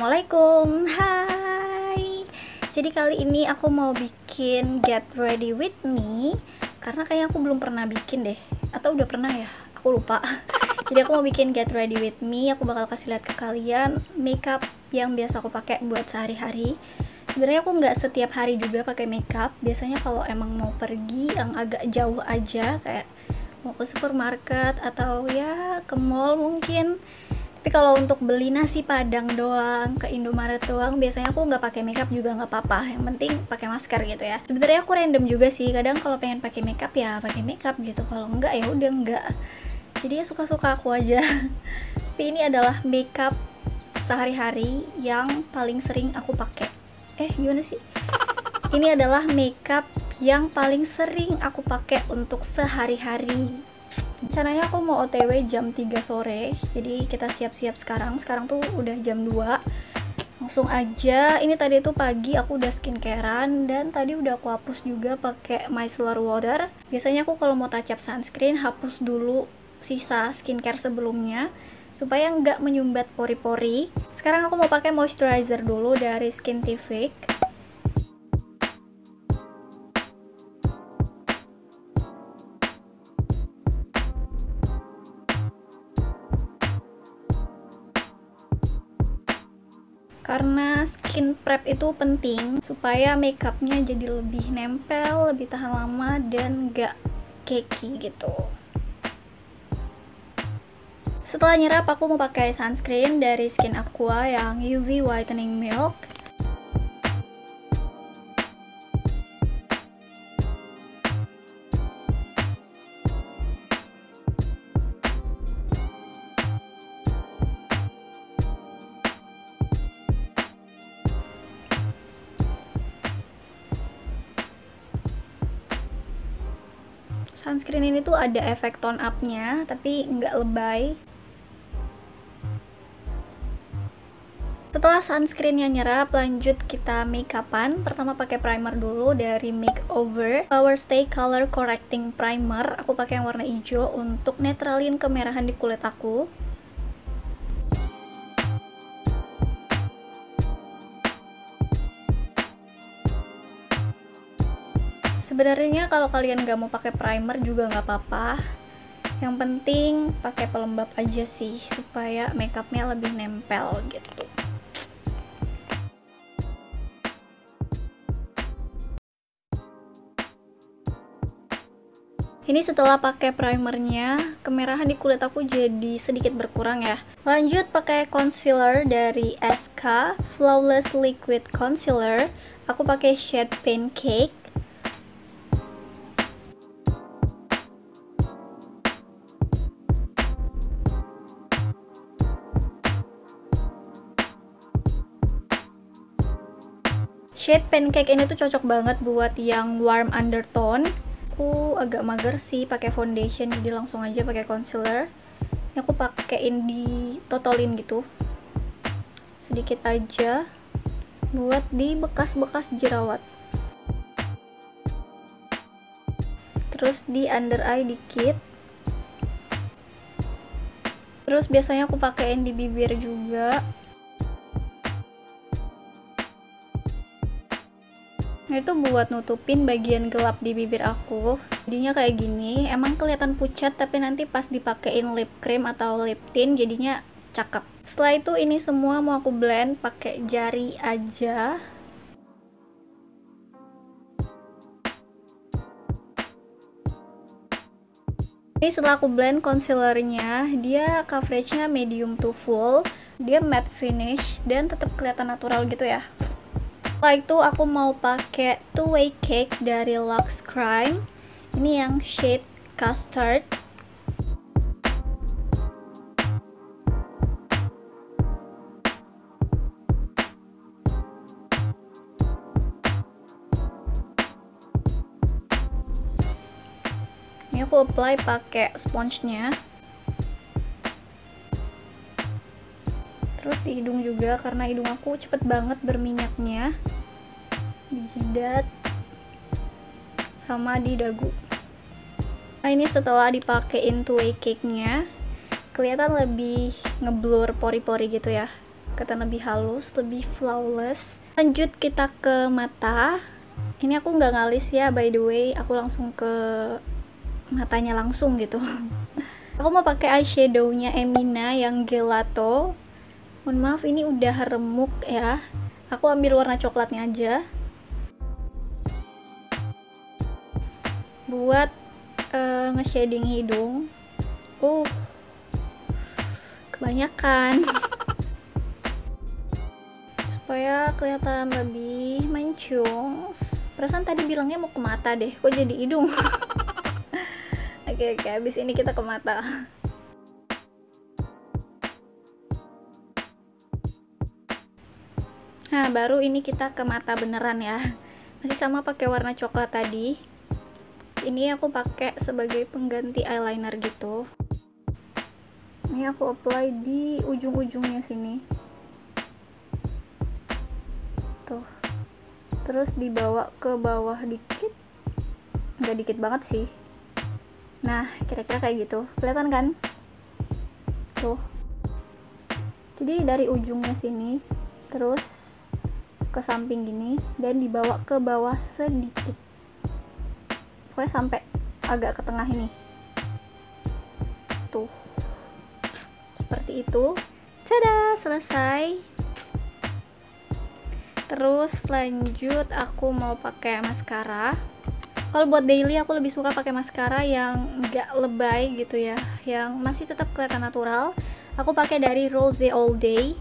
Assalamualaikum, hai. Jadi kali ini aku mau bikin get ready with me, karena kayaknya aku belum pernah bikin deh, atau udah pernah ya, aku lupa. Jadi aku mau bikin get ready with me. Aku bakal kasih lihat ke kalian makeup yang biasa aku pakai buat sehari-hari. Sebenarnya aku nggak setiap hari juga pakai makeup. Biasanya kalau emang mau pergi yang agak jauh aja, kayak mau ke supermarket atau ya ke mall mungkin. Tapi kalau untuk beli nasi padang doang, ke Indomaret doang, biasanya aku nggak pakai makeup juga nggak apa-apa. Yang penting pakai masker gitu ya. Sebenarnya aku random juga sih. Kadang kalau pengen pakai makeup ya pakai makeup gitu. Kalau enggak ya udah enggak. Jadi ya suka-suka aku aja. Tapi ini adalah makeup sehari-hari yang paling sering aku pakai. Gimana sih? Ini adalah makeup yang paling sering aku pakai untuk sehari-hari. Rencananya aku mau OTW jam 3 sore, jadi kita siap-siap sekarang tuh udah jam 2. Langsung aja, ini tadi tuh pagi aku udah skincarean, dan tadi udah aku hapus juga pakai micellar water. Biasanya aku kalau mau touch up sunscreen, hapus dulu sisa skincare sebelumnya supaya nggak menyumbat pori-pori. Sekarang aku mau pakai moisturizer dulu dari Skintific. Karena skin prep itu penting supaya makeupnya jadi lebih nempel, lebih tahan lama, dan gak cakey gitu. Setelah nyerap, aku mau pakai sunscreen dari Skin Aqua yang UV Whitening Milk. Sunscreen ini tuh ada efek tone up-nya, tapi nggak lebay. Setelah sunscreennya nyerap, lanjut kita make-upan. Pertama pakai primer dulu dari Makeover Power Stay Color Correcting Primer. Aku pakai yang warna hijau untuk netralin kemerahan di kulit aku. Sebenarnya kalau kalian nggak mau pakai primer juga nggak apa-apa. Yang penting pakai pelembab aja sih supaya makeupnya lebih nempel gitu. Ini setelah pakai primernya, kemerahan di kulit aku jadi sedikit berkurang ya. Lanjut pakai concealer dari SK Flawless Liquid Concealer. Aku pakai shade Pancake. Shade Pancake ini tuh cocok banget buat yang warm undertone. Aku agak mager sih pakai foundation, jadi langsung aja pakai concealer. Ini aku pakein di totolin gitu, sedikit aja buat di bekas-bekas jerawat. Terus di under eye dikit. Terus biasanya aku pakein di bibir juga. Nah, itu buat nutupin bagian gelap di bibir aku. Jadinya kayak gini, emang kelihatan pucat, tapi nanti pas dipakein lip cream atau lip tint jadinya cakep. Setelah itu ini semua mau aku blend pakai jari aja. Ini setelah aku blend concealernya, dia coveragenya medium to full, dia matte finish dan tetap kelihatan natural gitu ya. Setelah itu aku mau pakai Two Way Cake dari Luxe Crime. Ini yang shade Custard. Ini aku apply pakai sponge-nya. Terus di hidung juga, karena hidung aku cepet banget berminyaknya. Di jidat sama di dagu. Nah, ini setelah dipakein Two Way Cake-nya, kelihatan lebih ngeblur pori-pori gitu ya. kelihatan lebih halus, lebih flawless. Lanjut kita ke mata. Ini aku nggak ngalis ya, by the way, aku langsung ke matanya langsung gitu. Aku mau pakai eyeshadownya Emina yang gelato. Mohon maaf, ini udah remuk ya. Aku ambil warna coklatnya aja buat nge-shading hidung. Kebanyakan. Supaya kelihatan lebih mancung. Perasaan tadi bilangnya mau ke mata deh, kok jadi hidung. Oke, habis ini kita ke mata. Nah, baru ini kita ke mata beneran ya. Masih sama pakai warna coklat tadi. Ini aku pakai sebagai pengganti eyeliner gitu. Ini aku apply di ujung-ujungnya sini. Tuh. Terus dibawa ke bawah dikit. Nggak dikit banget sih. Nah, kira-kira kayak gitu. Kelihatan kan? Tuh. Jadi dari ujungnya sini, terus ke samping gini, dan dibawa ke bawah sedikit. Pokoknya sampai agak ke tengah ini. Tuh. Seperti itu. Tada, selesai. Terus lanjut aku mau pakai maskara. Kalau buat daily aku lebih suka pakai maskara yang nggak lebay gitu ya, yang masih tetap kelihatan natural. Aku pakai dari Rose All Day.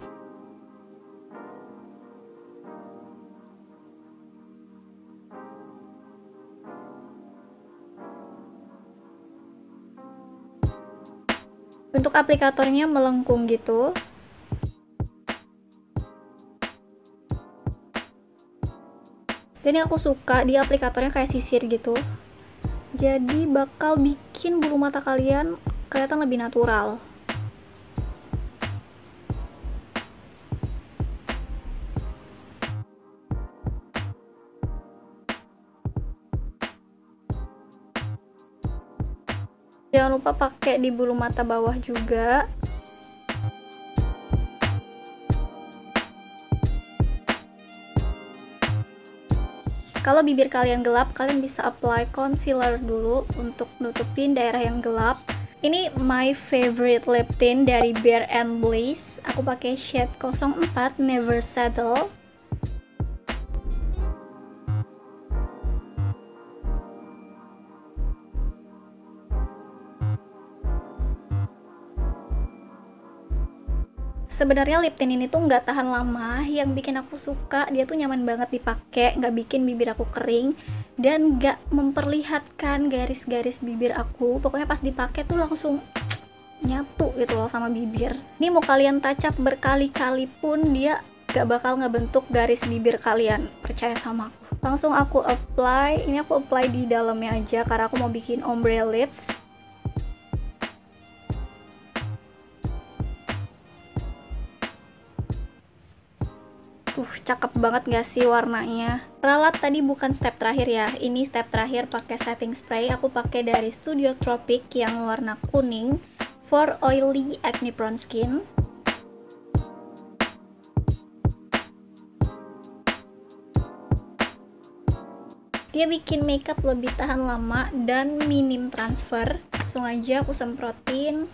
Untuk aplikatornya melengkung gitu. Dan yang aku suka di aplikatornya kayak sisir gitu. Jadi bakal bikin bulu mata kalian kelihatan lebih natural. Jangan lupa pakai di bulu mata bawah juga. Kalau bibir kalian gelap, kalian bisa apply concealer dulu untuk nutupin daerah yang gelap. Ini my favorite lip tint dari Bare and Blaze. Aku pakai shade 04 Never Settle. Sebenarnya lip tint ini tuh nggak tahan lama, yang bikin aku suka dia tuh nyaman banget dipakai, nggak bikin bibir aku kering dan nggak memperlihatkan garis-garis bibir aku. Pokoknya pas dipakai tuh langsung nyatu gitu loh sama bibir. Ini mau kalian touch up berkali-kali pun dia nggak bakal ngebentuk garis bibir kalian, percaya sama aku. Langsung aku apply. Ini aku apply di dalamnya aja karena aku mau bikin ombre lips. Cakep banget gak sih warnanya? Ralat tadi bukan step terakhir ya. Ini step terakhir pakai setting spray. Aku pakai dari Studio Tropic yang warna kuning for oily acne prone skin. Dia bikin makeup lebih tahan lama dan minim transfer. Langsung aja aku semprotin.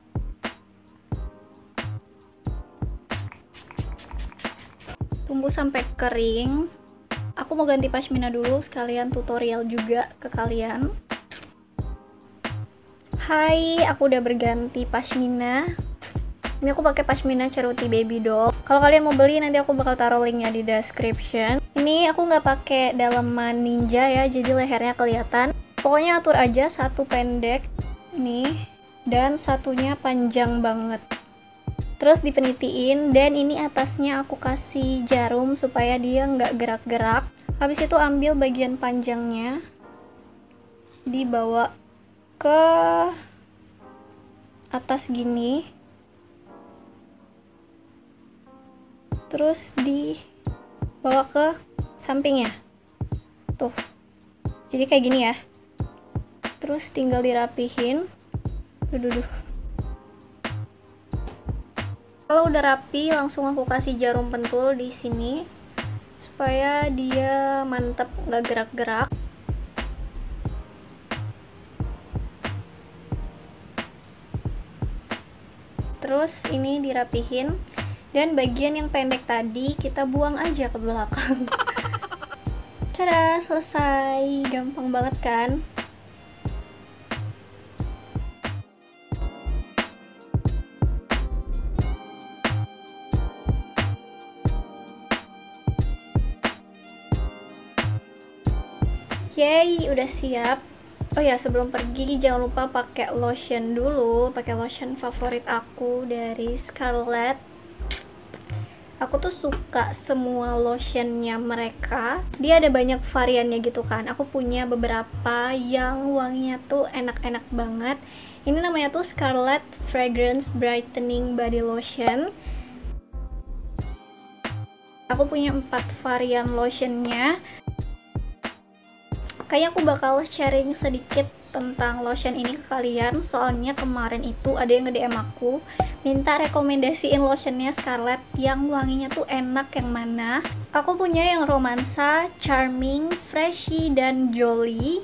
Tunggu sampai kering. Aku mau ganti pashmina dulu, sekalian tutorial juga ke kalian. Hai, aku udah berganti pashmina. Ini aku pakai pashmina Ceruti Baby Doll. Kalau kalian mau beli, nanti aku bakal taruh linknya di description. Ini aku nggak pakai daleman ninja ya, jadi lehernya kelihatan. Pokoknya atur aja, satu pendek nih dan satunya panjang banget. Terus dipenitiin, dan ini atasnya aku kasih jarum supaya dia nggak gerak-gerak. Habis itu ambil bagian panjangnya, dibawa ke atas gini, terus dibawa ke sampingnya. Tuh, jadi kayak gini ya. Terus tinggal dirapihin. Duh. Kalau udah rapi, langsung aku kasih jarum pentul di sini supaya dia mantep, nggak gerak-gerak. Terus ini dirapihin, dan bagian yang pendek tadi kita buang aja ke belakang. Tada, selesai. Gampang banget kan? Yeay, udah siap. Oh ya, sebelum pergi jangan lupa pakai lotion dulu, pakai lotion favorit aku dari Scarlett. Aku tuh suka semua lotionnya mereka. Dia ada banyak variannya gitu kan. Aku punya beberapa yang wanginya tuh enak-enak banget. Ini namanya tuh Scarlett Fragrance Brightening Body Lotion. Aku punya 4 varian lotionnya. Kayaknya aku bakal sharing sedikit tentang lotion ini ke kalian, soalnya kemarin itu ada yang nge-DM aku minta rekomendasiin lotionnya Scarlett yang wanginya tuh enak yang mana. Aku punya yang Romansa, Charming, Freshy, dan Jolly.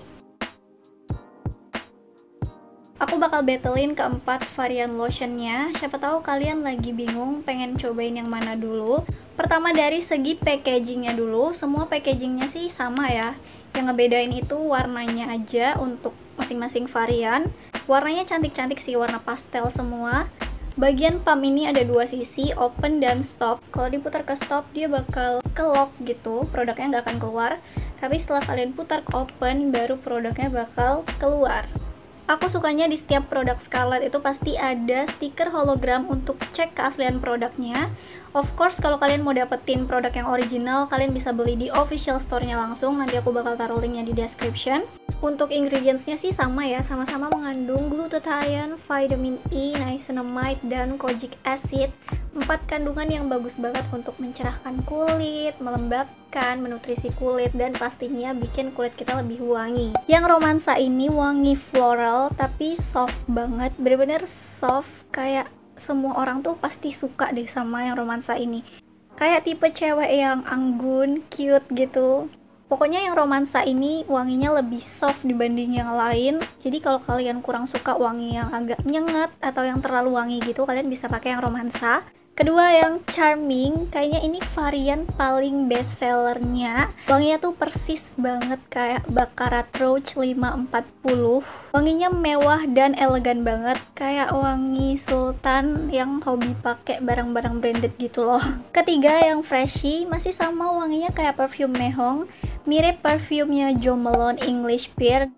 Aku bakal battlein keempat varian lotionnya. Siapa tahu kalian lagi bingung pengen cobain yang mana dulu. Pertama dari segi packagingnya dulu, semua packagingnya sih sama ya. Yang ngebedain itu warnanya aja untuk masing-masing varian. Warnanya cantik-cantik sih, warna pastel semua. Bagian pump ini ada 2 sisi, open dan stop. Kalau diputar ke stop dia bakal ke lock gitu, produknya nggak akan keluar. Tapi setelah kalian putar ke open, baru produknya bakal keluar. Aku sukanya di setiap produk Scarlett itu pasti ada stiker hologram untuk cek keaslian produknya. Of course, kalau kalian mau dapetin produk yang original, kalian bisa beli di official store-nya langsung. Nanti aku bakal taruh linknya di description. Untuk ingredients-nya sih sama ya, sama-sama mengandung glutathione, vitamin E, niacinamide, dan kojic acid. 4 kandungan yang bagus banget untuk mencerahkan kulit, melembabkan, menutrisi kulit, dan pastinya bikin kulit kita lebih wangi. Yang Romansa ini wangi floral, tapi soft banget, bener-bener soft, kayak semua orang tuh pasti suka deh sama yang Romansa ini. Kayak tipe cewek yang anggun, cute gitu. Pokoknya yang Romansa ini wanginya lebih soft dibanding yang lain. Jadi kalau kalian kurang suka wangi yang agak nyengat atau yang terlalu wangi gitu, kalian bisa pakai yang Romansa. Kedua yang Charming, kayaknya ini varian paling best sellernya. Wanginya tuh persis banget kayak Baccarat Rouge 540. Wanginya mewah dan elegan banget, kayak wangi sultan yang hobi pakai barang-barang branded gitu loh. Ketiga yang Freshy, masih sama wanginya kayak perfume Mehong, mirip parfumnya Jo Malone English Pear.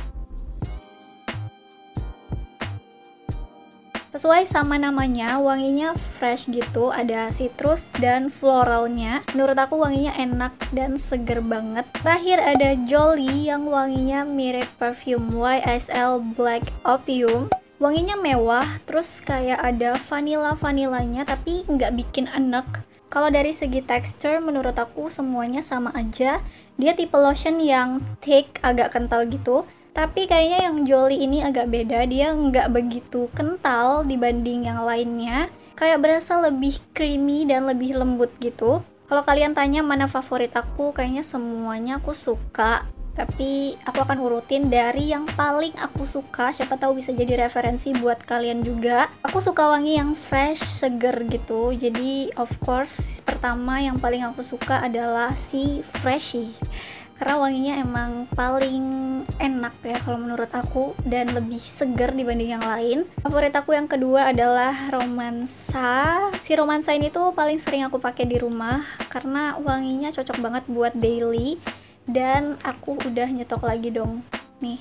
Sesuai sama namanya, wanginya fresh gitu, ada citrus dan floralnya. Menurut aku wanginya enak dan seger banget. Terakhir ada Jolly yang wanginya mirip perfume YSL Black Opium. Wanginya mewah, terus kayak ada vanilla-vanillanya tapi nggak bikin enek. Kalau dari segi tekstur, menurut aku semuanya sama aja. Dia tipe lotion yang thick, agak kental gitu. Tapi kayaknya yang Jolly ini agak beda, dia nggak begitu kental dibanding yang lainnya. Kayak berasa lebih creamy dan lebih lembut gitu. Kalau kalian tanya mana favorit aku, kayaknya semuanya aku suka. Tapi aku akan urutin dari yang paling aku suka, siapa tahu bisa jadi referensi buat kalian juga. Aku suka wangi yang fresh, seger gitu. Jadi of course, pertama yang paling aku suka adalah si Freshy. Karena wanginya emang paling enak ya kalau menurut aku, dan lebih seger dibanding yang lain. Favorit aku yang kedua adalah Romansa. Si Romansa ini tuh paling sering aku pakai di rumah karena wanginya cocok banget buat daily. Dan aku udah nyetok lagi dong nih.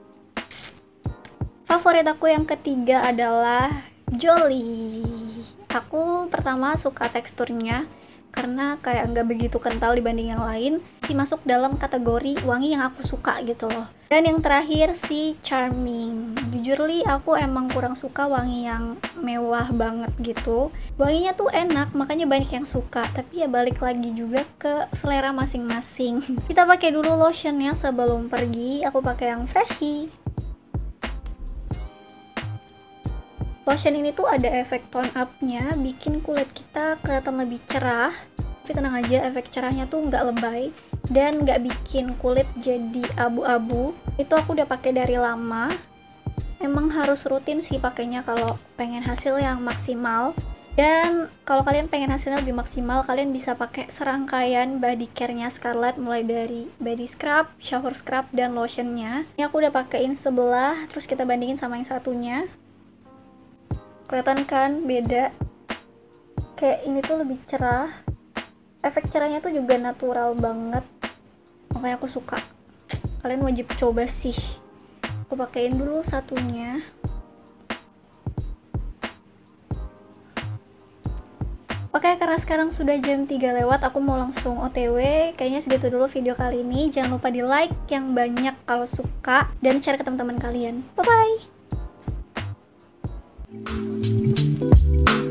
Favorit aku yang ketiga adalah Jolly. Aku pertama suka teksturnya karena kayak nggak begitu kental dibanding yang lain. Masih masuk dalam kategori wangi yang aku suka gitu loh. Dan yang terakhir si Charming. Jujur li, aku emang kurang suka wangi yang mewah banget gitu. Wanginya tuh enak, makanya banyak yang suka. Tapi ya balik lagi juga ke selera masing-masing. Kita pakai dulu lotionnya sebelum pergi. Aku pakai yang Freshy. Lotion ini tuh ada efek tone up-nya, bikin kulit kita kelihatan lebih cerah. Tapi tenang aja, efek cerahnya tuh nggak lebay dan nggak bikin kulit jadi abu-abu. Itu aku udah pakai dari lama. Emang harus rutin sih pakainya kalau pengen hasil yang maksimal. Dan kalau kalian pengen hasilnya lebih maksimal, kalian bisa pakai serangkaian body care-nya Scarlett, mulai dari body scrub, shower scrub, dan lotionnya. Ini aku udah pakein sebelah, terus kita bandingin sama yang satunya. Kelihatan kan beda? Kayak ini tuh lebih cerah. Efek cerahnya tuh juga natural banget, makanya aku suka. Kalian wajib coba sih. Aku pakein dulu satunya. Oke, karena sekarang sudah jam 3 lewat, aku mau langsung OTW. Kayaknya segitu dulu video kali ini. Jangan lupa di like yang banyak kalau suka, dan share ke teman-teman kalian. Bye-bye!